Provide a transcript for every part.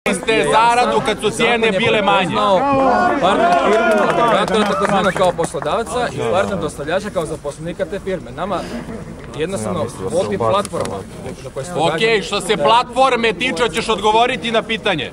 Dobili ste zaradu kad su cijene bile manje. Partner firmu, agregatora takozvano kao poslodavca i partner dostavljača kao zaposlenika te firme. Nama jednostavno Wolta je platforma. Ok, što se platforme tiče, ćeš odgovoriti na pitanje.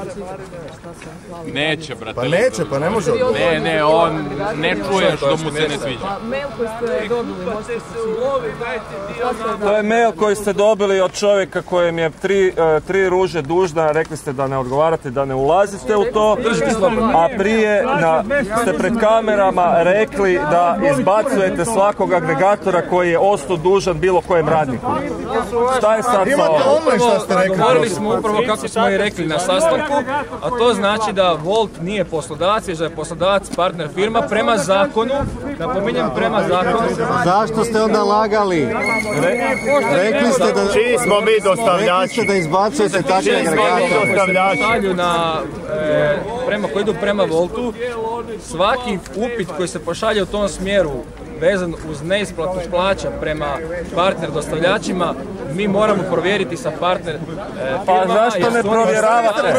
Neće, brate. Pa neće, pa ne može odgovoriti. Ne, on ne čuje što mu se ne sviđa. Mail koji ste dobili, možete se To je mail koji ste dobili od čovjeka kojem je tri ruže dužna, rekli ste da ne odgovarate, da ne ulazite u to, a prije ste pred kamerama rekli da izbacujete svakog agregatora koji je ostao dužan bilo kojem radniku. Šta je sad sa ovim? Govorili smo upravo kako smo i rekli na sastanku, a to znači da Wolt nije poslodavac, već da je poslodavac partner firma prema zakonu, napominjem prema zakonu. Zašto ste onda lagali? Rekli ste da... Čiji smo mi dostavljači? Rekli ste da izbacujete takve agregatore. Koji idu prema Woltu, svaki upit koji se pošalje u tom smjeru vezan uz neisplatu plaća prema partner dostavljačima, mi moramo provjeriti sa partner firmama. Pa zašto ne provjeravate?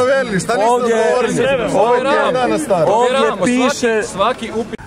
Ovdje piše... Svaki upit...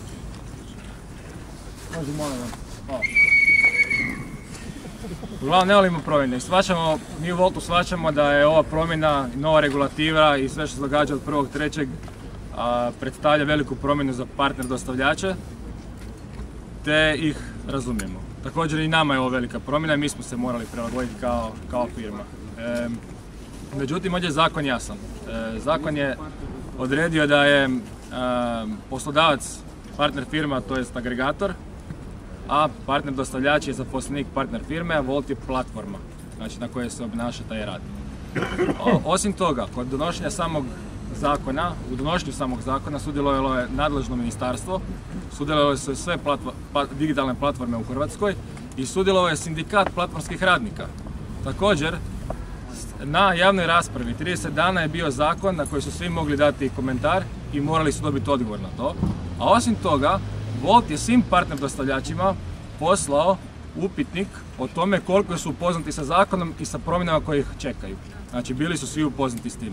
Uglavnom ne volimo promjene. Mi u Woltu shvaćamo da je ova promjena, nova regulativa i sve što se događa od 1.3. predstavlja veliku promjenu za partner dostavljače, te ih razumijemo. Također i nama je ovo velika promjena i mi smo se morali prilagoditi kao firma. Međutim, ovdje je zakon jasan. Zakon je odredio da je poslodavac partner firma, to jest agregator, a partner dostavljač je zaposlenik partner firme, a Wolt je platforma, znači na kojoj se obnaša taj rad. Osim toga, kod donošenja samog zakona, u donošenju samog zakona sudjelovalo je nadležno ministarstvo, sudjelovalo su sve digitalne platforme u Hrvatskoj i sudjelovao je sindikat platformskih radnika. Također, na javnoj raspravi 30 dana je bio zakon na koji su svi mogli dati komentar i morali su dobiti odgovor na to. A osim toga, Wolt je svim partner dostavljačima poslao upitnik o tome koliko su upoznati sa zakonom i sa promjenama koje ih čekaju. Znači, bili su svi upoznati s tim.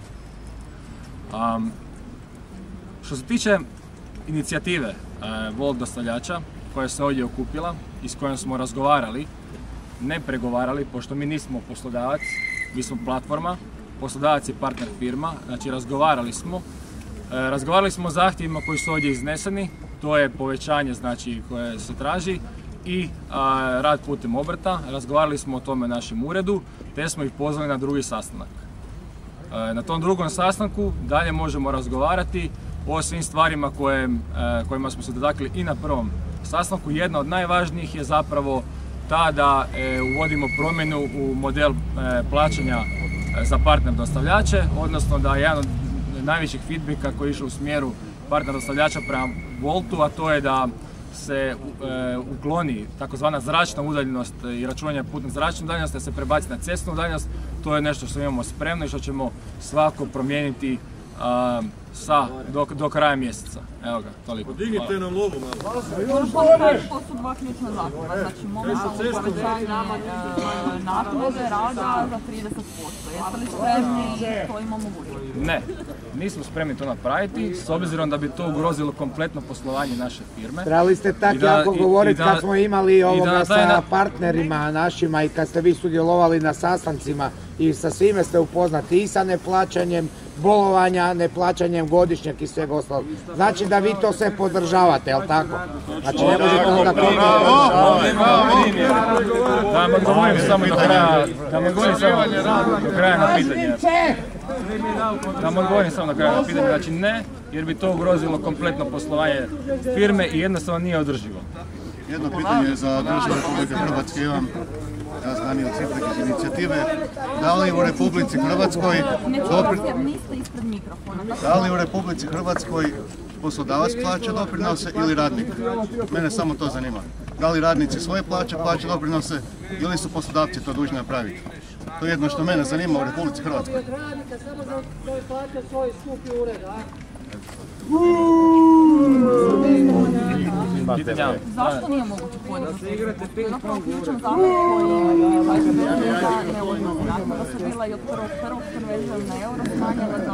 Što se tiče inicijative Wolt dostavljača koja se ovdje okupila i s kojom smo razgovarali, ne pregovarali, pošto mi nismo poslodavac, mi smo platforma, poslodavac je partner firma, znači razgovarali smo o zahtjevima koji su ovdje izneseni, to je povećanje znači koje se traži i rad putem obrta, razgovarali smo o tome našem uredu, te smo ih pozvali na drugi sastanak. Na tom drugom sastanku dalje možemo razgovarati o svim stvarima kojima smo se dotakli i na prvom sastanku. Jedna od najvažnijih je zapravo ta da uvodimo promjenu u model plaćanja za partner dostavljače, odnosno da je jedan od najvećih feedbacka koji je išao u smjeru partner dostavljača prema Woltu, a to je da se ukloni takozvana zračna udaljenost i računanje putne zračne udaljenosti, da se prebaci na cestnu udaljenost. To je nešto što imamo spremno i što ćemo svako promijeniti do kraja mjeseca. Evo ga, toliko. Podignite nam lovu malo. To su dva ključna zakona, znači momentalno povećanje naknade rada za 30%. Jeste li spremni to ima mogućnost? Ne, nismo spremni to napraviti, s obzirom da bi to ugrozilo kompletno poslovanje naše firme. Trebali ste tako jako govoriti kad smo imali ovoga sa partnerima našima i kad ste vi sudjelovali na sastancima i sa svime ste upoznati i sa neplaćanjem bolovanja, neplaćanjem godišnjeg i svega ostalog. Znači da vi to sve podržavate, jel' tako? Znači ne možete onda Da vam odgovorim samo do kraja na pitanje. Da vam odgovorim samo do kraja na pitanje, znači ne, jer bi to ugrozilo kompletno poslovanje firme i jednostavno nije održivo. Jedno pitanje je za državu Republike Hrvatske, imam ja znam od svih inicijative, da li u Republici Hrvatskoj poslodavac plaća doprinose ili radnik? Mene samo to zanima. Da li radnici svoje plaće plaćaju doprinose ili su poslodavci to dužni napraviti? To je jedno što mene zanima u Republici Hrvatskoj. Radnika samo za koje plaća svoj skupi ured, a? Zašto nije moguće podići? To je zapravo ključan zakon koji kaže da ne odnosi nakon da su bila i od 1.1. konverzija na euro smanjena